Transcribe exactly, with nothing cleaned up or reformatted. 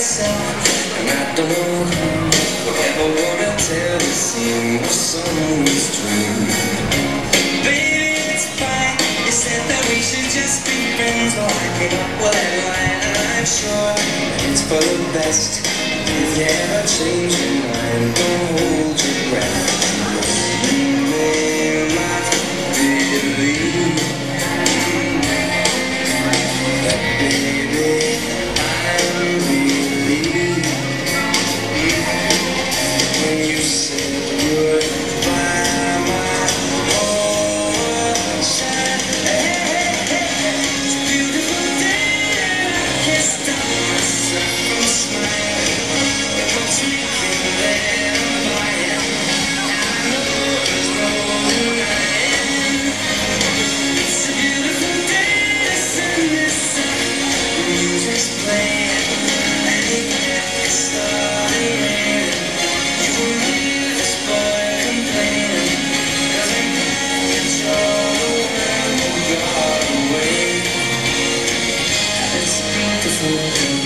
myself, and I don't know who would ever wanna tell the scene of someone's dream. Baby, it's fine. You said that we should just be friends. Well, I came up with that line, and I'm sure that it's for the best. If you ever change your mind, don't hold your breath. You may not believe that, baby, I believe when you said goodbye, my whole shine. Hey, hey, hey, hey. It's a beautiful day, and I can't stop myself from smiling. It puts me feeling fine, and I know there's no denying. It's a beautiful day, the sun is up, the music's playing, and the air is starting raining. You won't hear this boy complaining, 'cause I can't control the world and got away. It's a beautiful day.